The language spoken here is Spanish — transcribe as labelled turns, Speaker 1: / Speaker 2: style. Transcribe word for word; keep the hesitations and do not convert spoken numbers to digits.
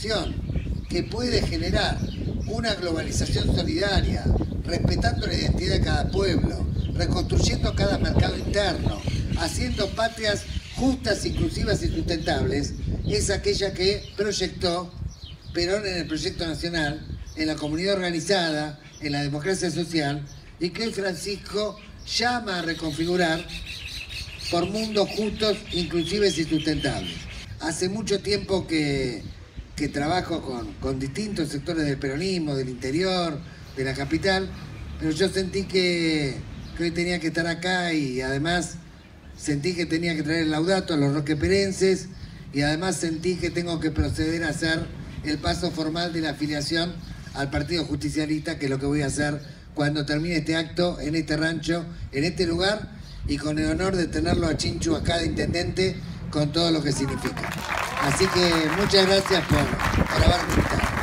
Speaker 1: transición que puede generar una globalización solidaria, respetando la identidad de cada pueblo, reconstruyendo cada mercado interno, haciendo patrias justas, inclusivas y sustentables, es aquella que proyectó Perón en el proyecto nacional, en la comunidad organizada, en la democracia social, y que hoy Francisco llama a reconfigurar por mundos justos, inclusivos y sustentables. Hace mucho tiempo que, que trabajo con, con distintos sectores del peronismo, del interior, de la capital, pero yo sentí que, que hoy tenía que estar acá y además sentí que tenía que traer el laudato a los roqueperenses y además sentí que tengo que proceder a hacer el paso formal de la afiliación al Partido Justicialista, que es lo que voy a hacer cuando termine este acto en este rancho, en este lugar, y con el honor de tenerlo a Chinchu acá de intendente, con todo lo que significa. Así que muchas gracias por, por haberme invitado.